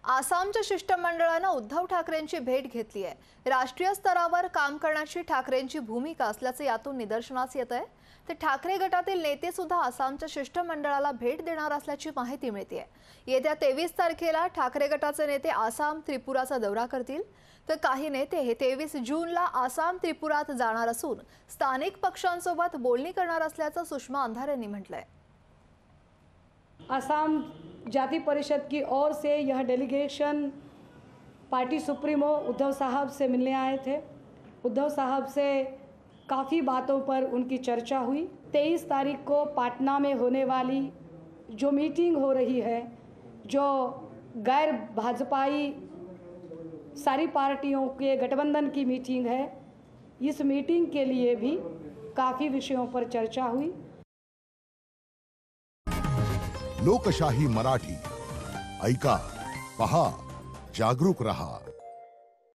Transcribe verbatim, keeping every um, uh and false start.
आसामच्या शिष्टमंडळानं उद्धव ठाकरेंची भेट घेतली आहे। राष्ट्रीय स्तरावर काम करण्याची ठाकरेंची भूमिका असल्याचे यातून निदर्शनास येत आहे। तर ठाकरे गटातील नेते सुद्धा आसामच्या शिष्टमंडळाला भेट देणार असल्याची माहिती मिळते आहे। येत्या तेवीस तारखेला ठाकरे गटाचे नेते आसाम त्रिपुराचा दौरा करतील, तर काही नेते हे तेवीस जूनला आसाम त्रिपुरात जाणार असून स्थानिक पक्षांसोबत बोलणी करणार असल्याचं सुषमा अंधारे यांनी म्हटलंय। असम जाति परिषद की ओर से यह डेलीगेशन पार्टी सुप्रीमो उद्धव साहब से मिलने आए थे। उद्धव साहब से काफ़ी बातों पर उनकी चर्चा हुई। तेईस तारीख को पटना में होने वाली जो मीटिंग हो रही है, जो गैर भाजपाई सारी पार्टियों के गठबंधन की मीटिंग है, इस मीटिंग के लिए भी काफ़ी विषयों पर चर्चा हुई। लोकशाही मराठी ऐका, पहा, जागरूक रहा।